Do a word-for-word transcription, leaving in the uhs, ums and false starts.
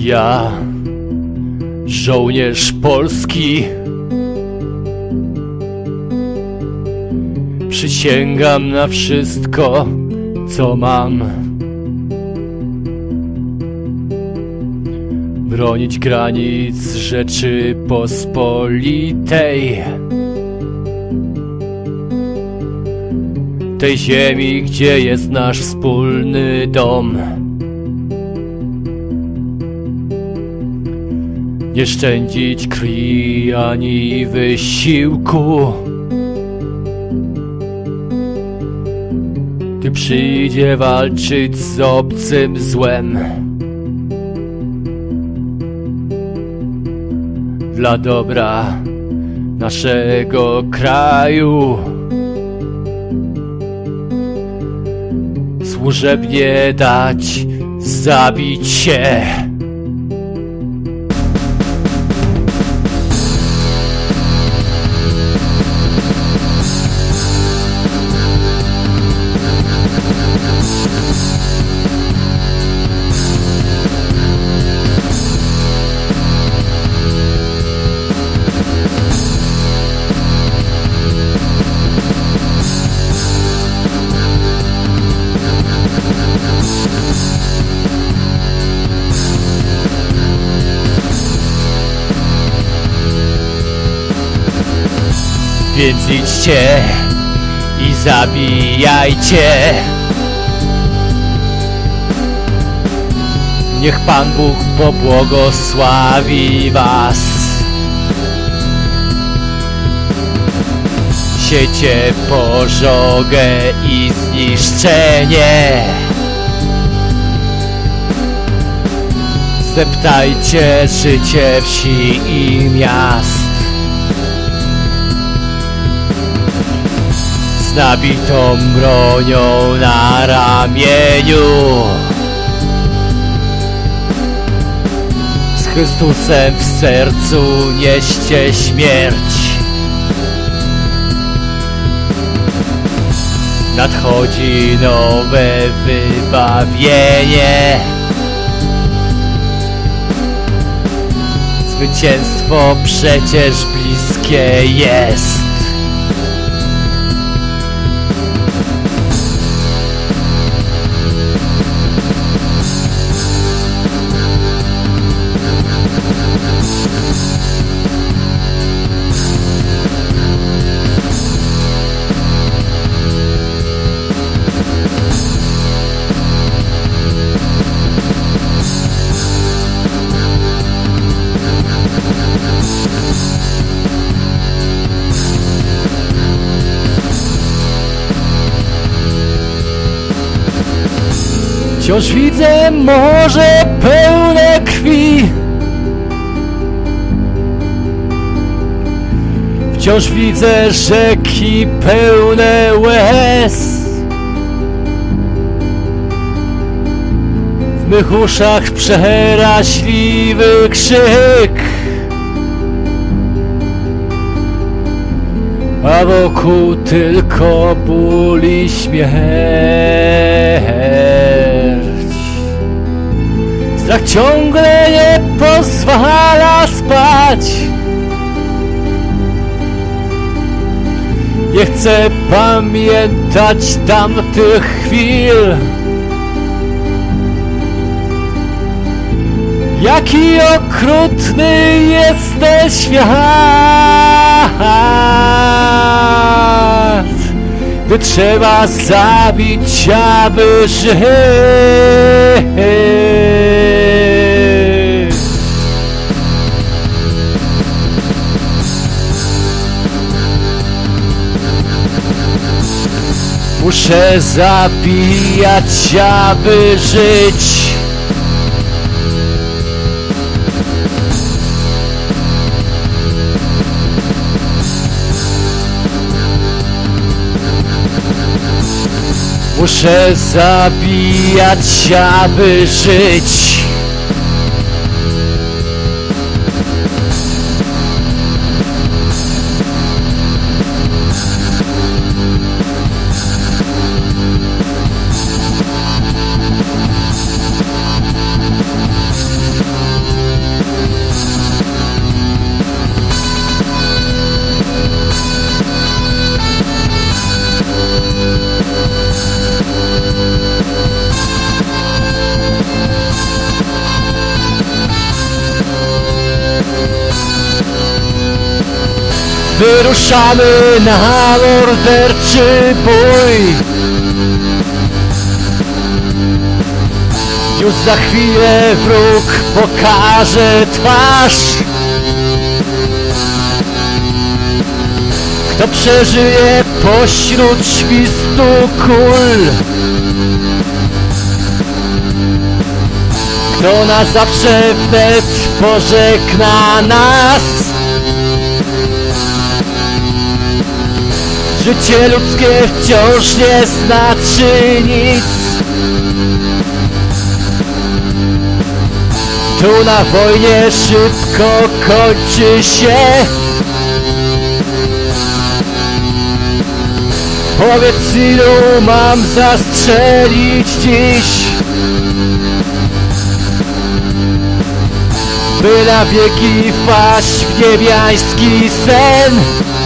Ja, żołnierz polski, przysięgam na wszystko, co mam. Bronić granic Rzeczypospolitej, tej ziemi, gdzie jest nasz wspólny dom. Nie szczędzić krwi ani wysiłku, gdy przyjdzie walczyć z obcym złem. Dla dobra naszego kraju służebnie dać zabić się. Więc idźcie i zabijajcie. Niech Pan Bóg pobłogosławi was. Siecie pożogę i zniszczenie. Zdeptajcie życie wsi i miast. Z nabitą bronią na ramieniu, z Chrystusem w sercu nieście śmierć. Nadchodzi nowe wybawienie. Zwycięstwo przecież bliskie jest. Wciąż widzę morze pełne krwi. Wciąż widzę rzeki pełne łez. W mych uszach przeraźliwy krzyk, a wokół tylko ból i śmierć. Strach ciągle nie pozwala spać. Nie chcę pamiętać tamtych chwil. Jaki okrutny jest ten świat, gdy trzeba zabić, aby żyć. Muszę zabijać, aby żyć. Muszę zabijać, aby żyć. Wyruszamy na morderczy bój. Już za chwilę wróg pokaże twarz. Kto przeżyje pośród świstu kul? Kto na zawsze wnet pożegna nas? Życie ludzkie wciąż nie znaczy nic. Tu na wojnie szybko kończy się. Powiedz, ilu mam zastrzelić dziś, by na wieki wpaść w niebiański sen.